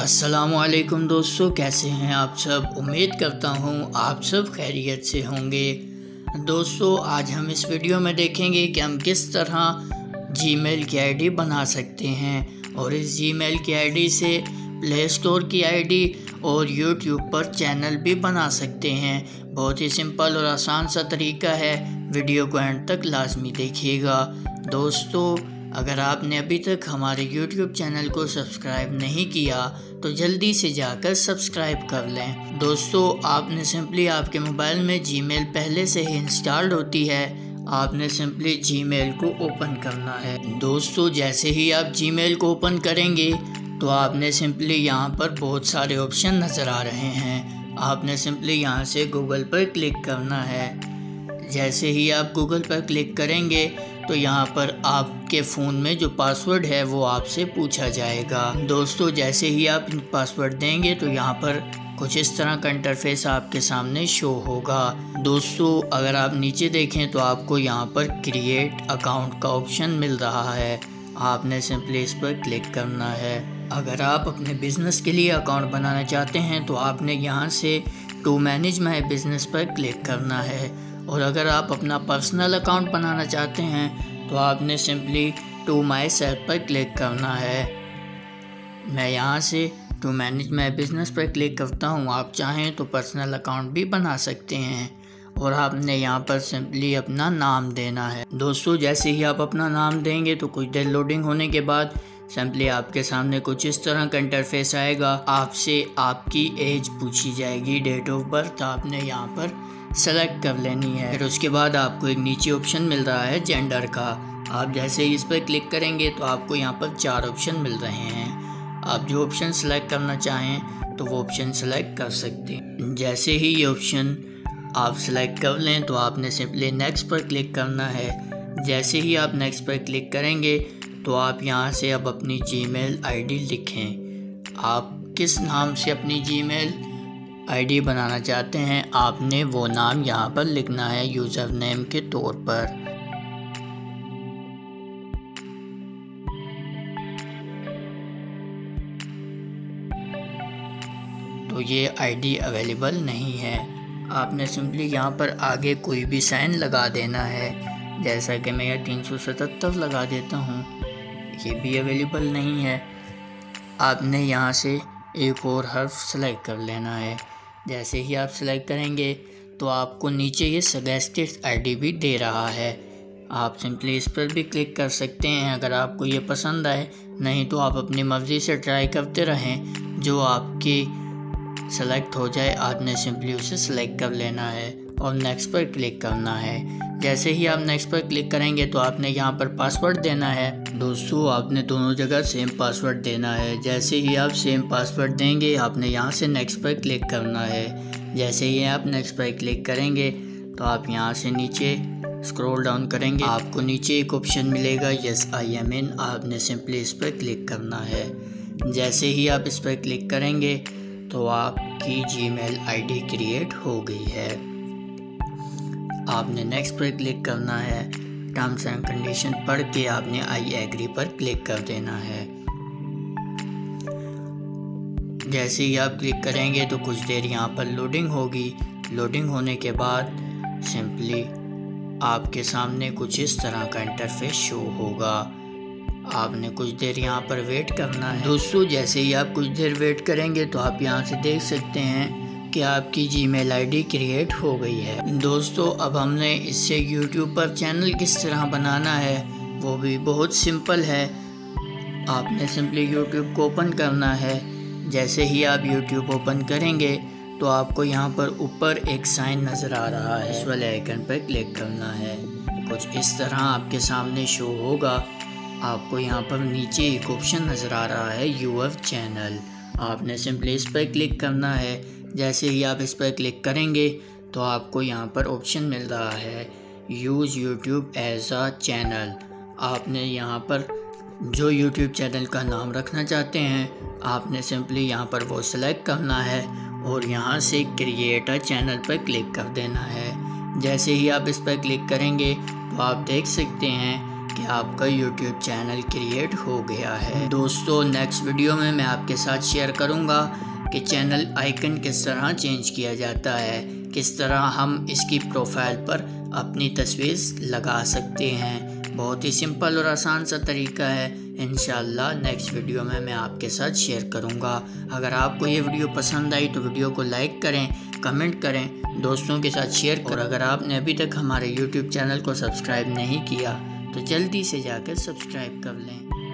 अस्सलामुअलैकुम दोस्तों, कैसे हैं आप सब। उम्मीद करता हूँ आप सब खैरियत से होंगे। दोस्तों, आज हम इस वीडियो में देखेंगे कि हम किस तरह जीमेल की आईडी बना सकते हैं और इस जीमेल की आईडी से प्ले स्टोर की आईडी और यूट्यूब पर चैनल भी बना सकते हैं। बहुत ही सिंपल और आसान सा तरीका है। वीडियो को एंड तक लाजमी देखिएगा। दोस्तों, अगर आपने अभी तक हमारे YouTube चैनल को सब्सक्राइब नहीं किया तो जल्दी से जाकर सब्सक्राइब कर लें। दोस्तों, आपने सिंपली आपके मोबाइल में जीमेल पहले से ही इंस्टॉल्ड होती है। आपने सिंपली जीमेल को ओपन करना है। दोस्तों, जैसे ही आप जीमेल को ओपन करेंगे तो आपने सिंपली यहाँ पर बहुत सारे ऑप्शन नज़र आ रहे हैं। आपने सिंपली यहाँ से गूगल पर क्लिक करना है। जैसे ही आप गूगल पर क्लिक करेंगे तो यहाँ पर आपके फ़ोन में जो पासवर्ड है वो आपसे पूछा जाएगा। दोस्तों, जैसे ही आप पासवर्ड देंगे तो यहाँ पर कुछ इस तरह का इंटरफेस आपके सामने शो होगा। दोस्तों, अगर आप नीचे देखें तो आपको यहाँ पर क्रिएट अकाउंट का ऑप्शन मिल रहा है। आपने सिंपली इस पर क्लिक करना है। अगर आप अपने बिज़नेस के लिए अकाउंट बनाना चाहते हैं तो आपने यहाँ से टू मैनेज माई बिज़नेस पर क्लिक करना है। और अगर आप अपना पर्सनल अकाउंट बनाना चाहते हैं तो आपने सिंपली टू माई सेल्फ पर क्लिक करना है। मैं यहाँ से टू मैनेज माई बिज़नेस पर क्लिक करता हूँ। आप चाहें तो पर्सनल अकाउंट भी बना सकते हैं और आपने यहाँ पर सिंपली अपना नाम देना है। दोस्तों, जैसे ही आप अपना नाम देंगे तो कुछ देर लोडिंग होने के बाद सिंपली आपके सामने कुछ इस तरह का इंटरफेस आएगा। आपसे आपकी एज पूछी जाएगी, डेट ऑफ बर्थ आपने यहाँ पर सेलेक्ट कर लेनी है। फिर उसके बाद आपको एक नीचे ऑप्शन मिल रहा है जेंडर का। आप जैसे ही इस पर क्लिक करेंगे तो आपको यहाँ पर 4 ऑप्शन मिल रहे हैं। आप जो ऑप्शन सेलेक्ट करना चाहें तो वो ऑप्शन सेलेक्ट कर सकते हैं। जैसे ही ये ऑप्शन आप सेलेक्ट कर लें तो आपने सिंपली नेक्स्ट पर क्लिक करना है। जैसे ही आप नेक्स्ट पर क्लिक करेंगे तो आप यहाँ से अब अपनी जीमेल आईडी लिखें। आप किस नाम से अपनी जीमेल आईडी बनाना चाहते हैं आपने वो नाम यहाँ पर लिखना है यूज़र नेम के तौर पर। तो ये आईडी अवेलेबल नहीं है। आपने सिंपली यहाँ पर आगे कोई भी साइन लगा देना है। जैसा कि मैं यह 377 लगा देता हूँ, ये भी अवेलेबल नहीं है। आपने यहाँ से एक और हर्फ सेलेक्ट कर लेना है। जैसे ही आप सेलेक्ट करेंगे तो आपको नीचे ये सजेस्टेड आईडी भी दे रहा है। आप सिंपली इस पर भी क्लिक कर सकते हैं अगर आपको ये पसंद आए। नहीं तो आप अपनी मर्ज़ी से ट्राई करते रहें। जो आपकी सेलेक्ट हो जाए आपने सिंपली उसे सेलेक्ट कर लेना है और नेक्स्ट पर क्लिक करना है। जैसे ही आप नेक्स्ट पर क्लिक करेंगे तो आपने यहाँ पर पासवर्ड देना है। दोस्तों, आपने दोनों जगह सेम पासवर्ड देना है। जैसे ही आप सेम पासवर्ड देंगे आपने यहाँ से नेक्स्ट पर क्लिक करना है। जैसे ही आप नेक्स्ट पर क्लिक करेंगे तो आप यहाँ से नीचे स्क्रॉल डाउन करेंगे, आपको नीचे एक ऑप्शन मिलेगा यस आई एम इन। आपने सिंपली इस पर क्लिक करना है। जैसे ही आप इस पर क्लिक करेंगे तो आपकी जीमेल आईडी क्रिएट हो गई है। आपने नेक्स्ट पर क्लिक करना है। टर्म्स एंड कंडीशन पढ़ के आपने आई एग्री पर क्लिक कर देना है। जैसे ही आप क्लिक करेंगे तो कुछ देर यहाँ पर लोडिंग होगी। लोडिंग होने के बाद सिंपली आपके सामने कुछ इस तरह का इंटरफेस शो होगा। आपने कुछ देर यहाँ पर वेट करना है। दोस्तों, जैसे ही आप कुछ देर वेट करेंगे तो आप यहाँ से देख सकते हैं कि आपकी जीमेल आईडी क्रिएट हो गई है। दोस्तों, अब हमने इससे यूट्यूब पर चैनल किस तरह बनाना है वो भी बहुत सिंपल है। आपने सिंपली यूट्यूब को ओपन करना है। जैसे ही आप यूट्यूब ओपन करेंगे तो आपको यहाँ पर ऊपर एक साइन नज़र आ रहा है। इस वाले आइकन पर क्लिक करना है। कुछ इस तरह आपके सामने शो होगा। आपको यहाँ पर नीचे एक ऑप्शन नज़र आ रहा है यूर चैनल। आपने सिंपली इस पर क्लिक करना है। जैसे ही आप इस पर क्लिक करेंगे तो आपको यहाँ पर ऑप्शन मिल रहा है use YouTube as a channel. आपने यहाँ पर जो यूट्यूब चैनल का नाम रखना चाहते हैं आपने सिंपली यहाँ पर वो सिलेक्ट करना है और यहाँ से क्रिएट अ चैनल पर क्लिक कर देना है। जैसे ही आप इस पर क्लिक करेंगे तो आप देख सकते हैं कि आपका यूट्यूब चैनल क्रिएट हो गया है। दोस्तों नेक्स्ट वीडियो में मैं आपके साथ शेयर करूंगा कि चैनल आइकन किस तरह चेंज किया जाता है, किस तरह हम इसकी प्रोफाइल पर अपनी तस्वीर लगा सकते हैं। बहुत ही सिंपल और आसान सा तरीका है। इंशाल्लाह नेक्स्ट वीडियो में मैं आपके साथ शेयर करूंगा। अगर आपको ये वीडियो पसंद आई तो वीडियो को लाइक करें, कमेंट करें, दोस्तों के साथ शेयर करें। और अगर आपने अभी तक हमारे यूट्यूब चैनल को सब्सक्राइब नहीं किया तो जल्दी से जाकर सब्सक्राइब कर लें।